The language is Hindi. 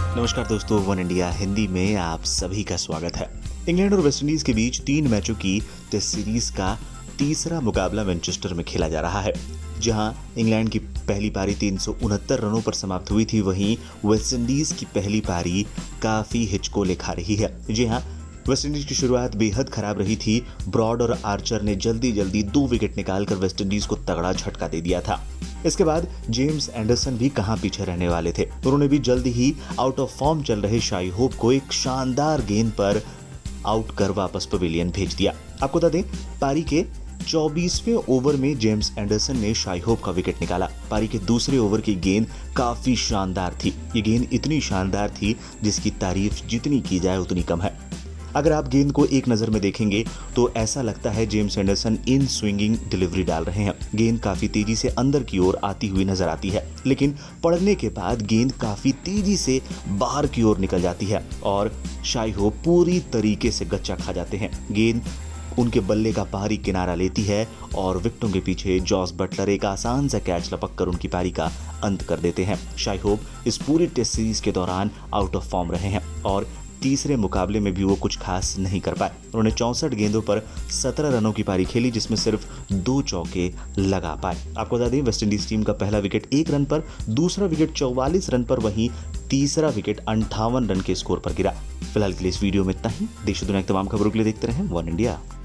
नमस्कार दोस्तों, वन इंडिया हिंदी में आप सभी का स्वागत है। इंग्लैंड और वेस्टइंडीज के बीच 3 मैचों की टेस्ट सीरीज का तीसरा मुकाबला मैनचेस्टर में खेला जा रहा है। जहां इंग्लैंड की पहली पारी 369 रनों पर समाप्त हुई थी, वहीं वेस्टइंडीज की पहली पारी काफी हिचकोले खा रही है। जी हां, वेस्टइंडीज की शुरुआत बेहद खराब रही थी। ब्रॉड और आर्चर ने जल्दी 2 विकेट निकालकर वेस्टइंडीज को तगड़ा झटका दे दिया था। इसके बाद जेम्स एंडरसन भी कहां पीछे रहने वाले थे। उन्होंने भी जल्द ही आउट ऑफ फॉर्म चल रहे शाई होप को एक शानदार गेंद पर आउट कर वापस पवेलियन भेज दिया। आपको बता दें, पारी के 24वें ओवर में जेम्स एंडरसन ने शाई होप का विकेट निकाला। पारी के दूसरे ओवर की गेंद काफी शानदार थी। ये गेंद इतनी शानदार थी जिसकी तारीफ जितनी की जाए उतनी कम है। अगर आप गेंद को एक नजर में देखेंगे तो ऐसा लगता है James Anderson in swinging delivery डाल रहे हैं। गेंद काफी तेजी से अंदर की ओर आती हुई नजर आती है, लेकिन पड़ने के बाद गेंद काफी तेजी से बाहर की ओर निकल जाती है और शाई होप पूरी तरीके से गच्चा खा जाते हैं। गेंद उनके बल्ले का बाहरी किनारा लेती है और विकेटों के पीछे जॉस बटलर एक आसान सा कैच लपक कर उनकी पारी का अंत कर देते हैं। शाई होप इस पूरी टेस्ट सीरीज के दौरान आउट ऑफ फॉर्म रहे हैं और तीसरे मुकाबले में भी वो कुछ खास नहीं कर पाए। उन्होंने 64 गेंदों पर 17 रनों की पारी खेली, जिसमें सिर्फ 2 चौके लगा पाए। आपको बता दें, वेस्टइंडीज टीम का पहला विकेट 1 रन पर, दूसरा विकेट 44 रन पर, वहीं तीसरा विकेट 58 रन के स्कोर पर गिरा। फिलहाल के लिए इस वीडियो में इतना ही। देश दुनिया की तमाम खबरों के लिए देखते रहें वन इंडिया।